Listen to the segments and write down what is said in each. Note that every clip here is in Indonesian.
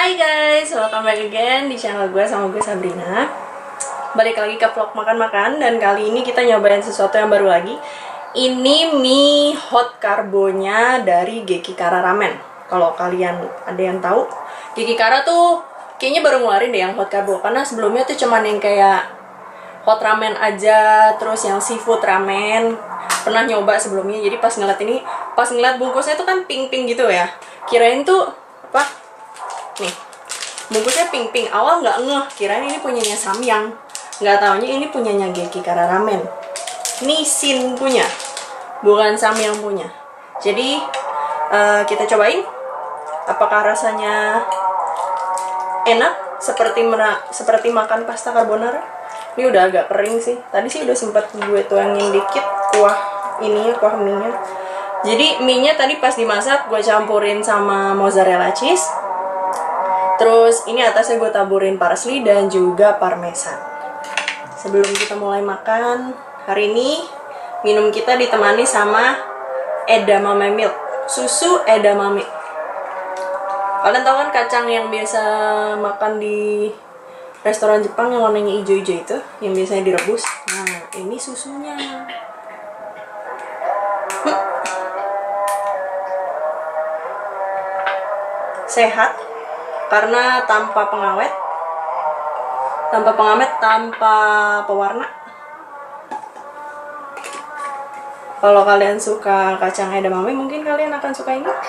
Hai guys, welcome back again di channel gue sama gue Sabrina. Balik lagi ke vlog makan-makan. Dan kali ini kita nyobain sesuatu yang baru lagi. Ini mie hot carbonya dari Gekikara Ramen. Kalau kalian ada yang tahu, Gekikara tuh kayaknya baru ngeluarin deh yang hot carbo. Karena sebelumnya tuh cuman yang kayak hot ramen aja, terus yang seafood ramen pernah nyoba sebelumnya. Jadi pas ngeliat bungkusnya tuh kan pink-pink gitu ya, kirain tuh apa, nih bungkusnya pink-pink. Awal nggak ngeh, kirain ini punyanya Samyang, nggak taunya ini punyanya Gekikara Ramen. Nissin punya, bukan Samyang punya. Jadi kita cobain apakah rasanya enak seperti makan pasta carbonara. Ini udah agak kering sih. Tadi sih udah sempat gue tuangin dikit kuah mie-nya. Jadi mie-nya tadi pas dimasak gue campurin sama mozzarella cheese. Terus ini atasnya gue taburin parsley dan juga parmesan. Sebelum kita mulai makan, hari ini minum kita ditemani sama edamame milk, susu edamame. Kalian tahu kan kacang yang biasa makan di restoran Jepang yang warnanya hijau-hijau itu, yang biasanya direbus. Nah, ini susunya. Sehat karena tanpa pengawet, tanpa pewarna. Kalau kalian suka kacang edamame, mungkin kalian akan suka ini.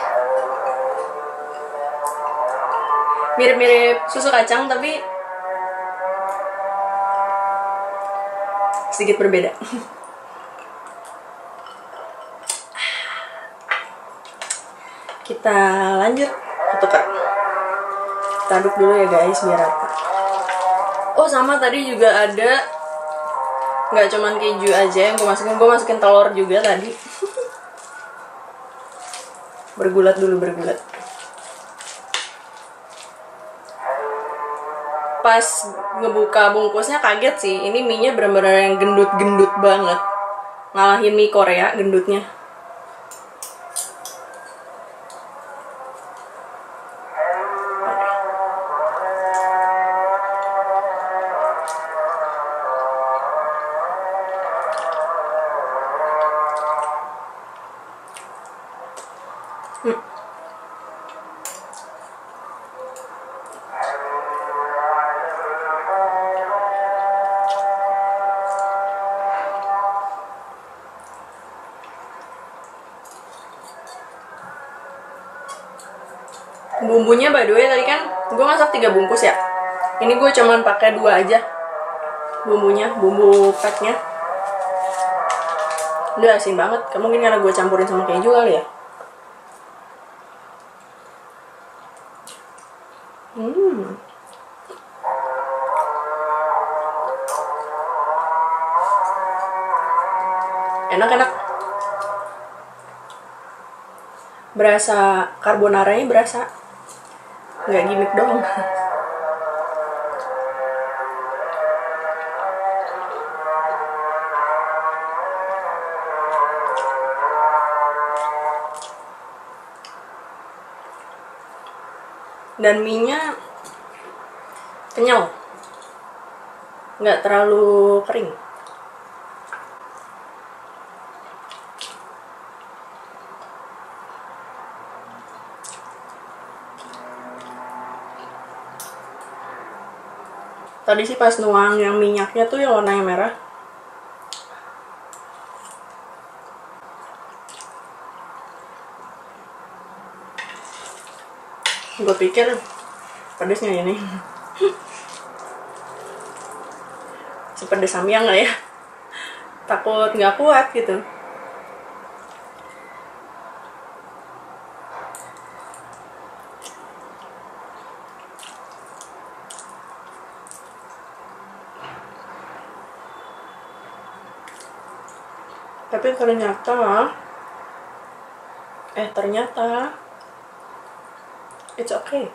Mirip-mirip susu kacang tapi sedikit berbeda. Kita lanjut tukar. Kita aduk dulu ya guys biar rata. Oh sama tadi juga ada, nggak cuman keju aja yang gue masukin telur juga tadi. Bergulat. Pas ngebuka bungkusnya kaget sih, ini mie-nya bener-bener yang gendut-gendut banget, ngalahin mie Korea gendutnya. Bumbunya by the way tadi kan gue masak 3 bungkus ya. Ini gue cuman pakai 2 aja bumbunya, bumbu packnya. Udah asin banget. Mungkin karena gue campurin sama keju kali ya. Enak. Berasa carbonaranya, berasa nggak gimmick doang. Dan mie-nya kenyal, nggak terlalu kering. Tadi sih pas nuang yang minyaknya tuh yang warnanya merah. Gue pikir pedesnya ini sepedes Samyang lah ya. Takut nggak kuat gitu. Tapi ternyata it's okay.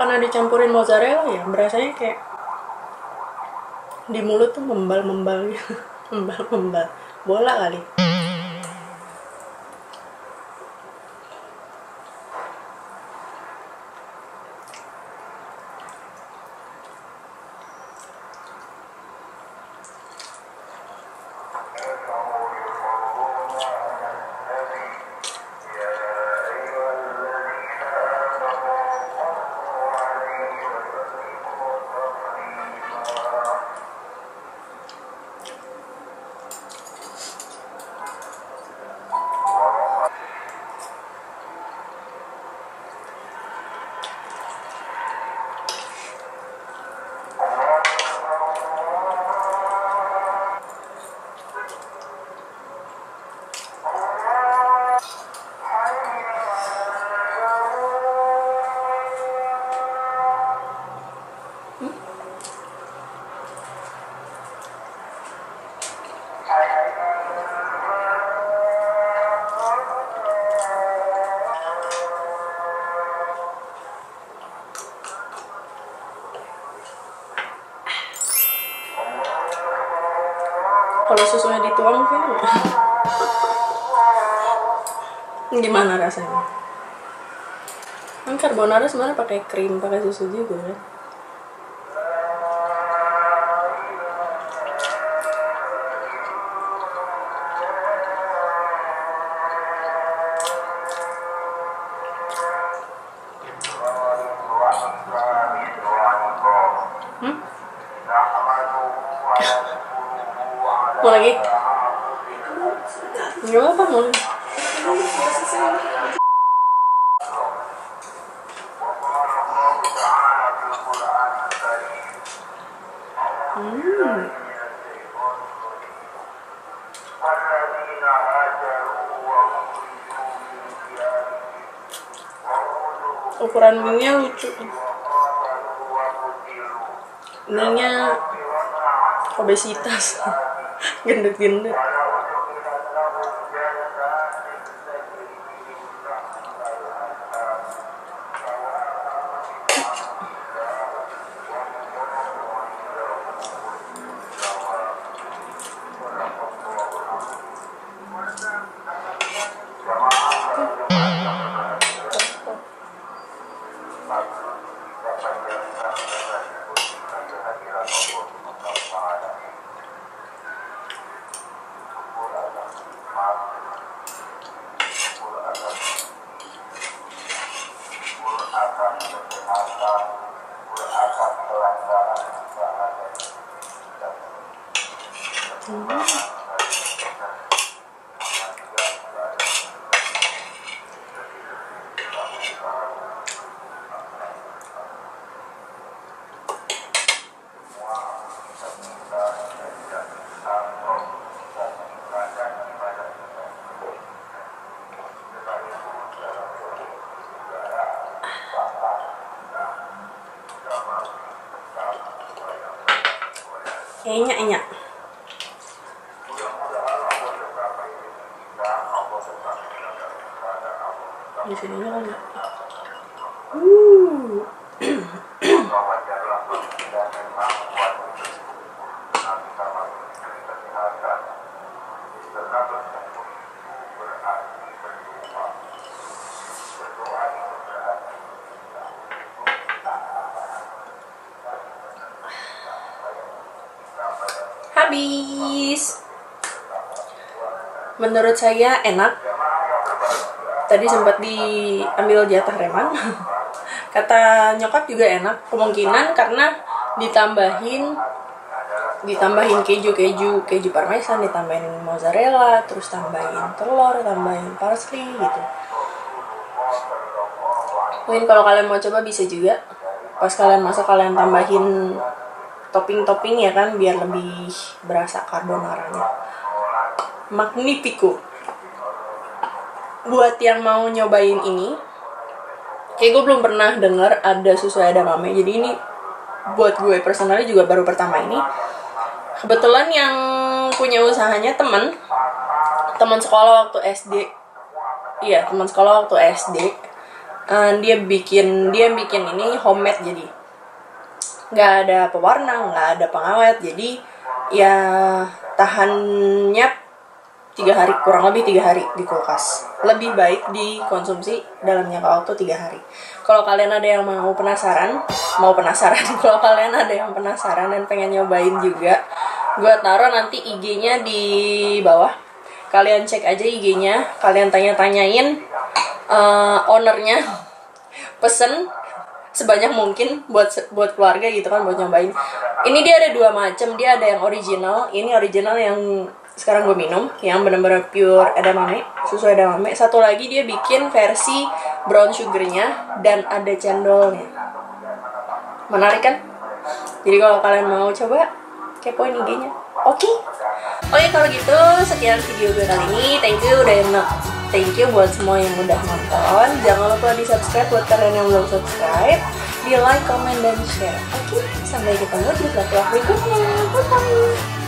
karena dicampurin mozzarella ya, berasanya kayak di mulut tuh membal-membal gitu. Membal-membal. Bola kali. Kalau susunya dituang kan gimana rasanya? Kan carbonara sebenarnya pakai krim, pakai susu juga kan. Mau lagi? Gak apa mau. Ukuran mie-nya lucu. Mie-nya obesitas. Gendut-gendut. Enyak. Di sininya kan enggak. Habis. Menurut saya enak. Tadi sempat diambil jatah Reman. Kata nyokap juga enak. Kemungkinan karena ditambahin keju parmesan, ditambahin mozzarella, terus tambahin telur, tambahin parsley gitu. Mungkin kalau kalian mau coba bisa juga. Pas kalian masak kalian tambahin topping ya kan, biar lebih berasa carbonaranya. Magnifico. Buat yang mau nyobain ini, kayak gue belum pernah dengar ada susu edamame. Jadi ini buat gue personalnya juga baru pertama ini. Kebetulan yang punya usahanya teman sekolah waktu SD. Iya, teman sekolah waktu SD. Dia bikin ini homemade, jadi nggak ada pewarna, nggak ada pengawet, jadi ya tahannya 3 hari, kurang lebih 3 hari di kulkas. Lebih baik dikonsumsi dalam jangka waktu 3 hari. Kalau kalian ada yang penasaran, kalau kalian ada yang penasaran dan pengen nyobain juga, gue taruh nanti IG-nya di bawah. Kalian cek aja IG-nya, kalian tanya-tanyain ownernya, pesen sebanyak mungkin buat keluarga gitu kan, buat nyobain. Ini dia ada 2 macam, dia ada yang original, ini original yang sekarang gue minum, yang benar-benar pure edamame, susu edamame. Satu lagi dia bikin versi brown sugarnya dan ada cendolnya. Menarik kan? Jadi kalau kalian mau coba, kepoin IG-nya. Oke, kalau gitu sekian video gue kali ini. Thank you buat semua yang udah nonton. Jangan lupa di subscribe buat kalian yang belum subscribe. Di like, comment, dan share. Oke, sampai ketemu di vlog berikutnya. Bye-bye.